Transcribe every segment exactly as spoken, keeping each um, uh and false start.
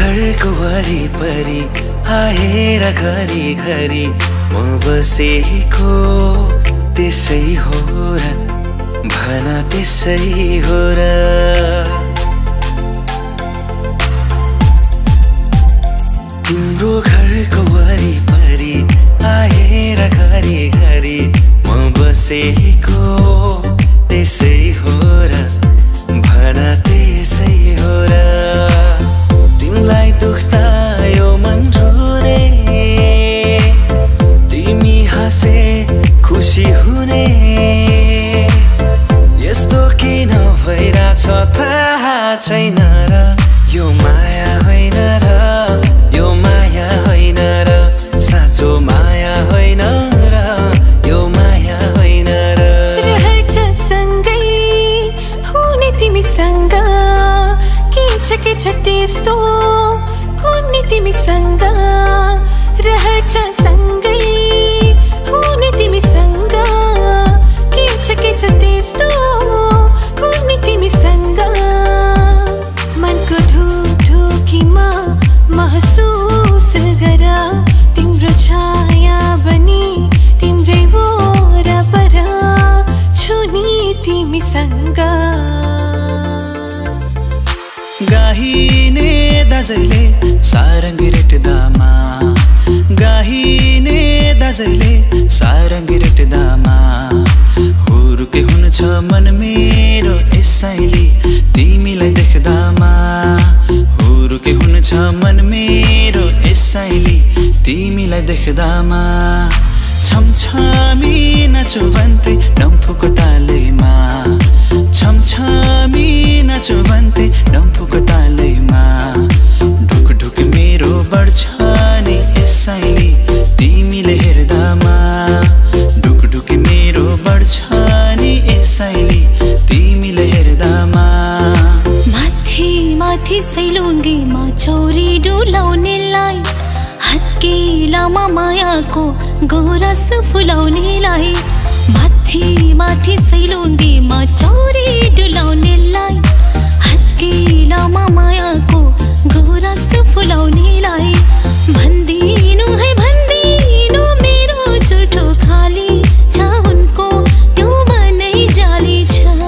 घरको वरिपरि आएर घरी घरी म बसेको त्यसै हो र भन त्यसै हो र तिम्रो घरको वरिपरि आएर घरी घरी म बसेको त्यसै हो र भन त्यसै हो र तिमीलाई दुख्दा यो मन रुने तिमी हाँसे खुसी हुने यस्तो किन भइरहेछ थाहा छैन र यो माया होइन र यो माया होइन र साँचो माया होइन र यो माया होइन र रहन्छ सँगै हुने तिमीसँग के छ के छ त्यस्तो हुने तिमीसँग रहन्छ सँगै हुने तिमीसँग के छ के छ त्यस्तो हुने तिमीसँग मनको ढुकढुकीमा महसुस गर तिम्रो छाया बनी तिम्रै वरपर छु नि तिमीसँग गाहिने दाजैले सारङ्गी रेट्दामा गाहिने दाजैले सारङ्गी रेट्दामा हुरुके हुन्छ मन मेरो यसैले तिमीलाई देख्दामा हुरुके हुन्छ मन मेरो यसैले तिमीलाई देख्दामा छमछमी नाचु भन्थे डम्फुको तालैमा छमछमी नाचु भन्थे डम्फुको तालैमा ढुक ढुक मेरो बढ्छ नि यसैले तिमीले हेर्दामा ढुक ढुक मेरो बढ्छ नि यसैले तिमीले हेर्दामा माथि माथि सैलुङ्गीमा चौरी डुलाउनेलाई हत्केलामा मायाको गोरस फुलाउनेलाई माथि माथि सैलुङ्गीमा चौरी डुलाउनेलाई हत्केलामा मायाको गोरस फुलाउनेलाई भन्दिनु है भन्दिनु मेरो झुठो खाली छ उनको त्यो मनै जाली छ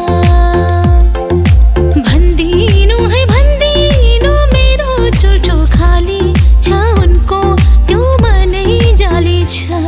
भन्दिनु है भन्दिनु मेरो झुठो खाली छ उनको त्यो मनै जाली छ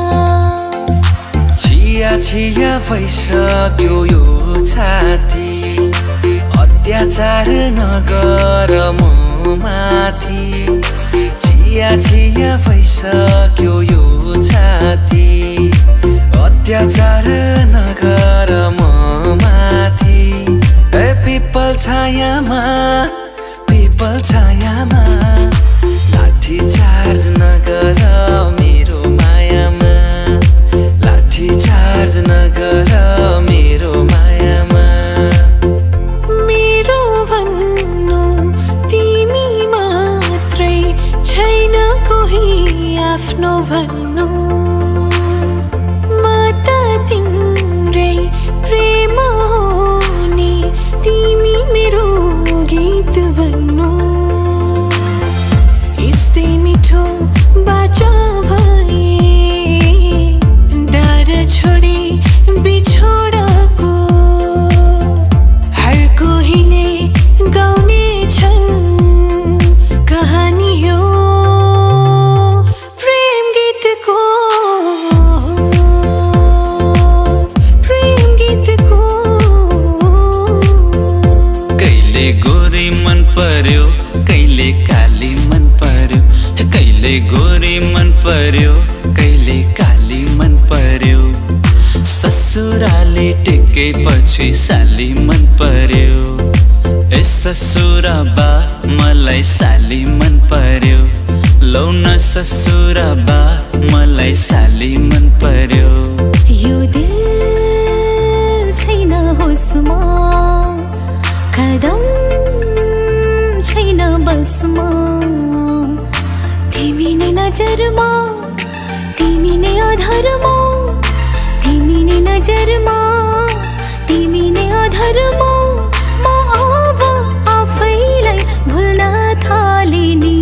छिया छिया भइसक्यो यो छाती अत्याचार नगर म माथि छिया छिया भइसक्यो यो छाती अत्याचार नगर म माथि ए पिपल छायामा पिपल छायामा लाठी चार्ज नगर मेरो मायामा लाठी चार्ज नगर मेरो मायामा मेरो भन्नु तिमी मात्रै छैन कोही आफ्नो भन्नु म त तिम्रै प्रेम हो नि तिमी मेरो गीत भन्नु यस्तै मिठो बाचा भए डर छोडी बिछोडको हर कोहीले गाउने छन् कहानी हो प्रेम गीतको प्रेम गीतको कहिले गोरी मन पर्यो कहिले काली मन पर्यो कहिले गोरी मन पर्यो कहिले काली मन पर्यो ससुराले टेकेपछि साली मन पर्यो ए ससुरा बा मलाई साली मन पर्यो लौ न ससुरा बा मलाई साली मन पर्यो यो दिल छैन होसमा कदम छैन बसमा तिमी नै नजरमा तिमी नै आधारमा तिमी नै नजरमा तिमी नै आधारमा म अब आफैलाई भुल्न थालेँ नि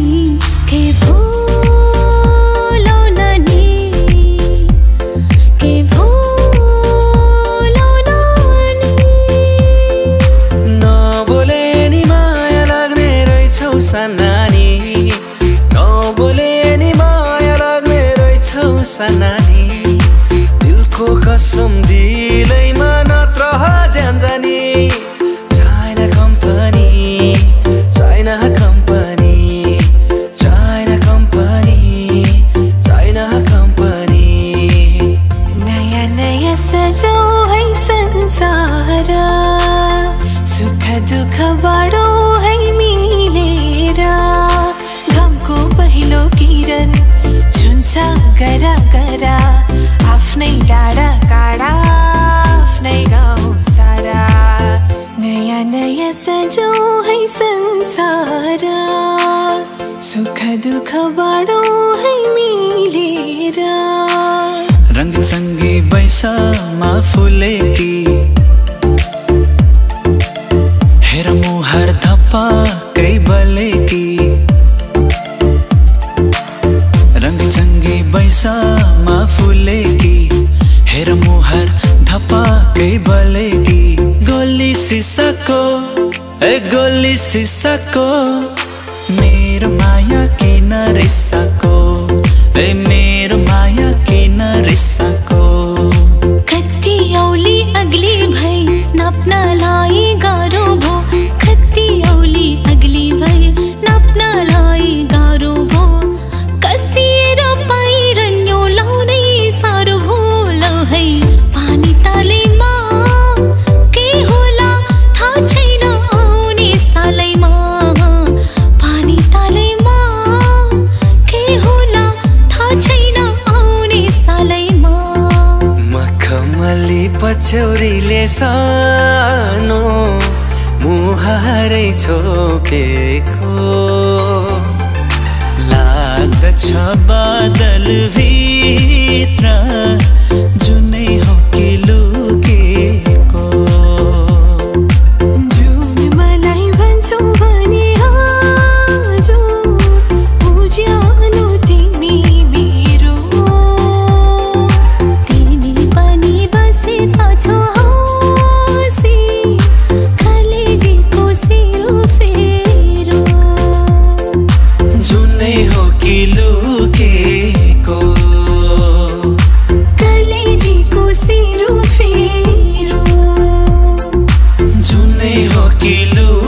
नानी नबोले नि माया लाग्ने रहेछौ सनानी दिलको कसम दिलैमा नत्र ज्यान जानी China company China company China company China company नयाँ नयाँ सजो है संसार सुख दुख बाँडो है मिलेर घमको पहिलो किरण छुन्छ गरा गरा आफ्नै डाँडा काँडा आफ्नै गाउँ सारा नयाँ नयाँ सजो है संसार सुख दुख बाँडो है मिलेर रंगचंगी बैसामा फुलेकी हेर मुहार धप्पाकै बलेकी रंगचंगी बैसामा फुलेकी हेर मुहार धप्पाकै बलेकी गोली सिसाको ए गोली सिसाको मेरो माया किन रिसाको ए मेरो माया किन रिसाको कति औली अगली भई नाप्नलाई गाह्रो भो कति औली अगली भई नाप्नलाई गाह्रो भो कसिएर पाइरन्यो लाउनै साह्रो भो लौ है पानी तालैमा के होला थाहा छैन आउने सालैमा पानी तालैमा के होला थाहा छैन आउने सालैमा मखमली पछौरीले सानो मुहारै छोपेको लाग्दछ बादल भित्र जुनै हो कि लुकेको जुन मलाई भन्छौ भने आज उज्यालो तिमी मेरो तिमी पनि बसेका छौ हाँसी कलेजीको सेरो फेरो जुनै हो कि लुकेको कलेजीको सेरो फेरो जुनै हो कि लुकेको